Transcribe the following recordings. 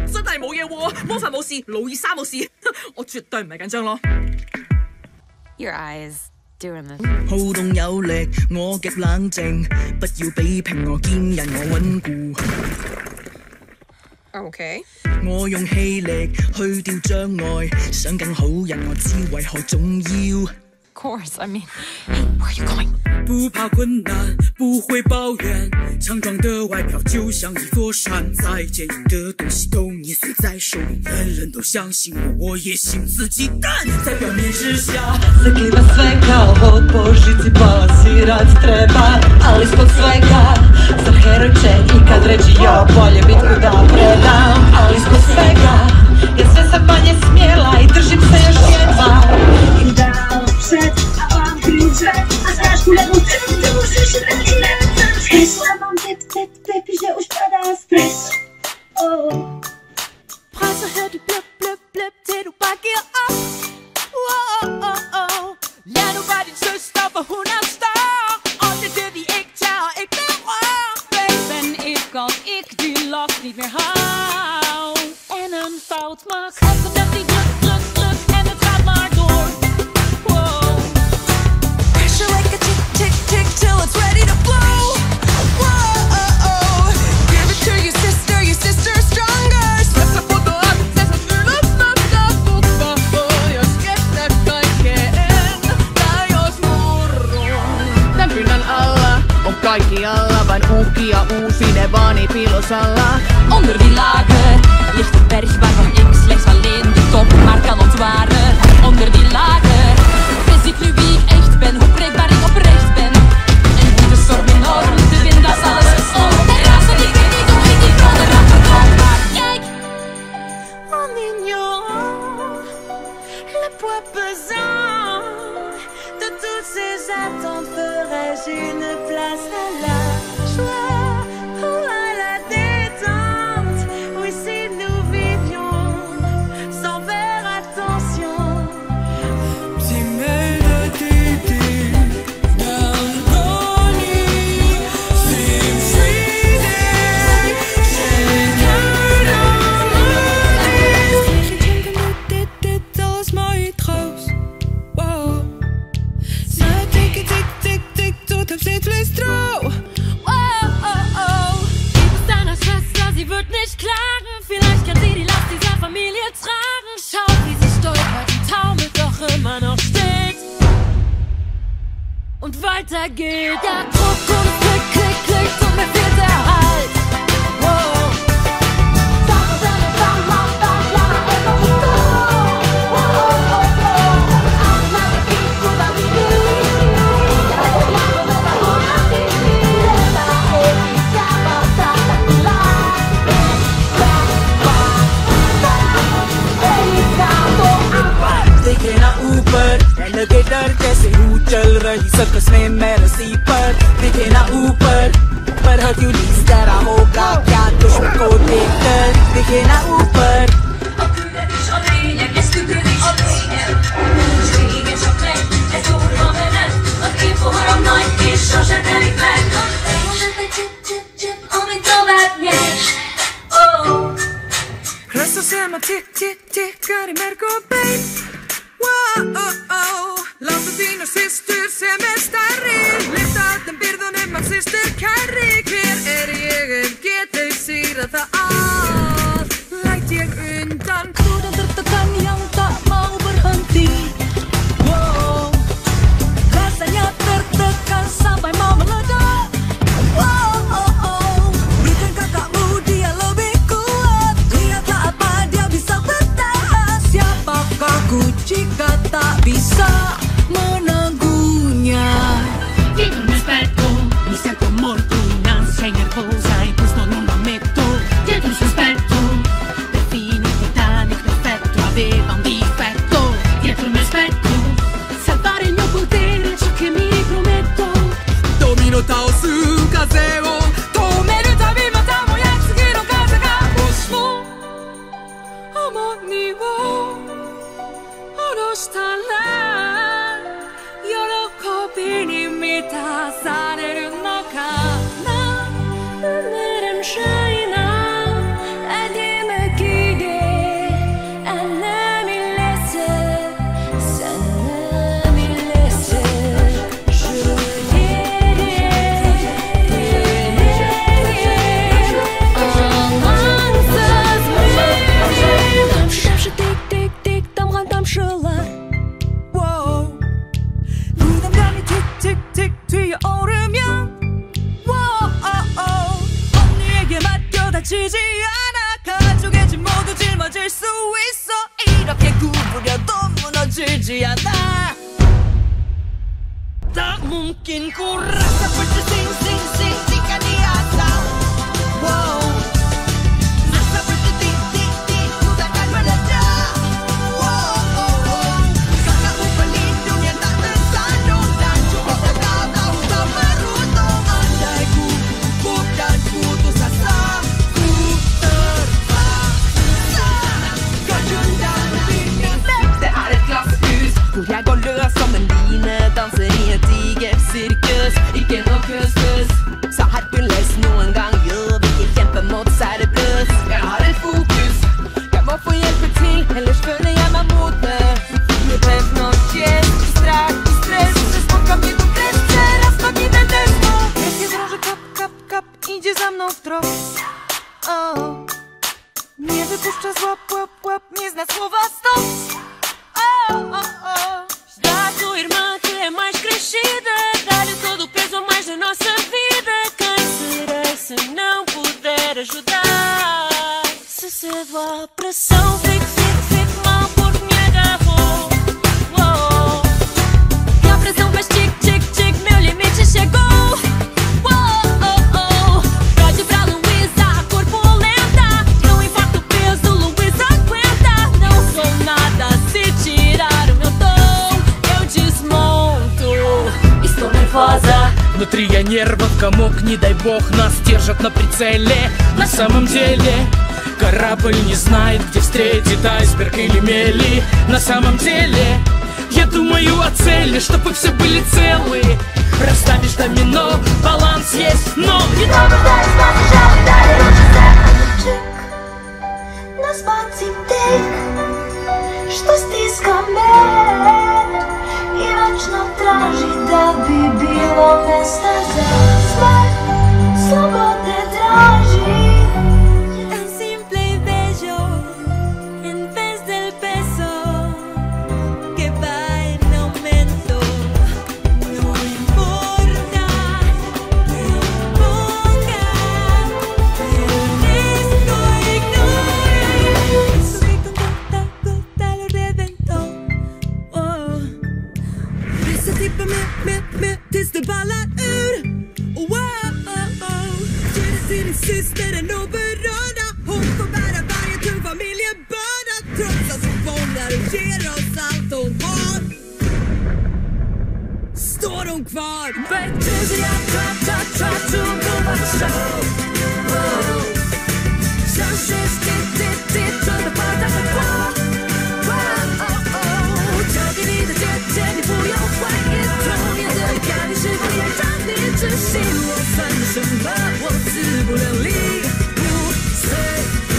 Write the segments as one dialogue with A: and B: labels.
A: 真係冇嘢喎，魔法冇事，路易莎冇事，我絕對唔係緊張咯。
B: Your eyes doing this。
C: 好動有力，我極冷靜，不要比拼我堅韌我穩固。
A: OK。
C: 我用氣力去掉障礙，想更好人我知為何重要。
B: Of course, I mean, hey, where are you going?
C: 不怕困难，不会抱怨，强壮的外表就像一座山，再坚硬的东西都捏碎在手里，人人都相信我，我也信自己干。在表面之下
D: Zakliva svega, od po žici balasirać treba, ali ispod svega sam herojče i kad reći ja bolje bitku da predam, ali ispod svega ja sve sam manje smjela i držim se još jedva. I dao przed, a wam bliżej, a znasz kulewą ty musisz stres. Mam typ, że już pada stres.
E: Presser her de bløp til du bare giver op. Lad nu bare din søster, for hun er større, og det er det vi ikke tager og ikke vil røre. Men ikke als ik die last niet meer hou en een fout maak, elke dag die druk en het gaat maar door. Pressure like a tick till it's ready to blow. Give it to your sister stronger. Stressa på då att stressa jag skettar kaikkeen tai jos murron. Tän pynnän alla on kaikkialla vain uhkia uusine vaani pilosalla. Onder die lagen ligt een berg waarvan ik slechts alleen de top maar kan ontwaren. Onder die lagen wist ik nu wie ik echt ben, hoe breekbaar ik oprecht ben. En hoe de storm enorm de wind als alles is om. Helaas en ik weet niet hoe ik die grote rapper kom. Maar kijk, mon mignon, le poids pesant de toutes ces attentes ferais-je une place à la joie ou à la détente. Oui, si nous vivions sans faire attention.
C: Die melodie die melancholie seems fleeting. Dit als mooie troost. Wow. Ze tik tot op steeds vlees trouw.
E: Die ist deiner Schwester, sie wird nicht klagen. Vielleicht kann sie die Last dieser Familie tragen. Schau, wie sie stolpert und taumelt, doch immer noch steht und weiter geht. Der Druck und Klick und mir fehlt der Halt.
C: देखे ना ऊपर लगे डर कैसे हूँ चल रही circus में मैं रस्सी पर देखे ना ऊपर पर हरक्यूलिस डरा होगा क्या दुश्मन को देखकर देखे ना ऊपर Rösta ser man tickar i märk och bein. Wow, láta þín og systur sem er stærri, lyfta öllum byrðunum af systur kærri. Hver ég get þau sýra það allt, læt ég undan.
D: Sudah tertekan yang tak mau berhenti. Wow, rasanya tertekan sampai mau meledak. Wow, berikan kakakmu dia lebih kuat. Lihatlah apa dia bisa bertahan. Siapakah ku jika tak bisa menangguhnya.
E: Vietnames battle, mi sento molto in ansia e nervosa e questo non lo ammetto.
C: 다치지 않아 가족의 짐 모두 짊어질 수 있어 이렇게 구부려도 무너지지 않아 Tak mungkin ku rasa bersing sing sing jika dia tahu wow masa berdetik tik tik ku takkan meledak wow kakakmu pelindung yang tak tersandung dan cuma kau tahu kau meruntung andai ku gugup dan putus asa ku terpaksa kejun dan binding det är ett glasshus hvor jeg går løs som en line danser i et digert sirkus ikke noe kuskus så Hercules noen gang gjør vi ikke kjempe mot cerebrus jeg har et fokus jeg må få hjelpe til ellers føler jeg meg modne nie pewność jest strach i stres ze spotkami tu kreszcze raz nogi deszczu jakie drąży kap kap kap idzie za mną w trop nie wypuszcza z łap łap łap nie zna słowa stop Dá-te tua irmã que é mais crescida Dá-lhe todo o peso a mais da nossa vida Quem serei se não puder ajudar Se cedo à pressão fico mal porque me agarrou Que a pressão faz tic tic tic Meu limite chegou Pode pra Luísa, corpulenta Não importa o peso, Luísa aguenta Não sou nada se tirar o meu tom Eu desmonto Estou nervosa
F: Внутри я нервов комок, не дай бог нас держат на прицеле На самом деле корабль не знает, где встретит айсберг или мели На самом деле я думаю о цели, чтобы все были целы Расставишь домино, баланс есть, но
G: Na spacji tych, što stiska me I večno traži da bi bilo mesta za sve Slobode traži
C: Tan simple y bello En vez del peso Que va en aumento No importa que ponga Esto ignore Eso que con gota a gota lo reventó Pressa tippa med tills det ballar ur Ger det till din syster en oberörda Hon får bära varje tung familjebörda Trots att hon fångar och ger oss allt hon har Står hon kvar Bättre jag try to move on show Chances dit to the part of the wall 저기 리더 제니 보여 화이트 톤이 들어가니 싶어 당니 주신我算什么我自不量力不碎不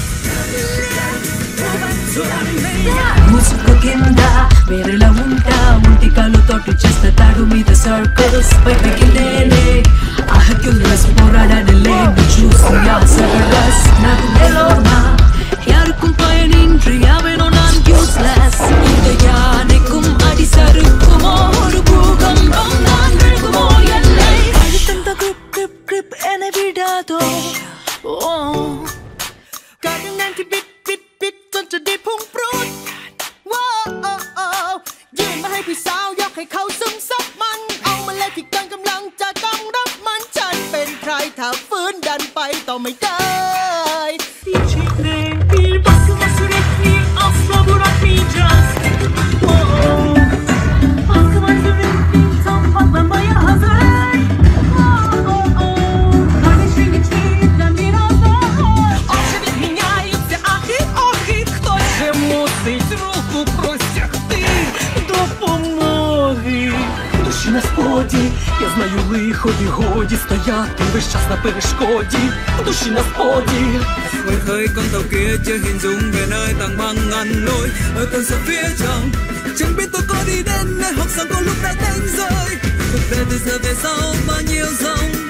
C: 我把错没有
D: ముసుగు కింద వేరేలా ఉంటా ఒంటి కాలు తోటి చేస్తాడు మీద circus బయటికి లేనే ఆ హక్యులస్ పోరాడాలి లేని చూసి ఆ సర్కస్ నాకు ఎలోర్మా யாருக்கும் பயனின்றி அவனோ நான் யூஸ்லெஸ் இந்த யானைக்கும் அடி சறுக்குமோ ஒரு பூகம்பம் நான் விழுகுமோ எல்லை அழுத்தந்த grip என்னை விடாதோ
C: 가는 난티 빛 던져디 풍프룻ยืนมาให้พี่สาวอยากให้เขาซึมซับมันเอามาเลยที่กันกำลังจะต้องรับมันฉันเป็นใครถ้าฟื้นดันไปต่อไม่ได้
D: İçinde bir bakıma sürekli asla bırakmayacağız Bakıma sürekli tam patlamaya hazır Kardeşin içinden biraz daha
C: Оживи меня и все ахи, кто-то же мусить руку простягти
F: допомоги Душі на споді, я знаю лихо і годі Стояти весь час на перешкоді Душі на споді
H: Ngoài khơi con tàu kia chưa hình dung về nơi tảng băng ngăn nổi ở tận sâu phía trong chẳng biết tôi có đi đến nơi hoặc rằng có lúc đã đánh rơi thực tế từ giờ về sau bao nhiêu dòng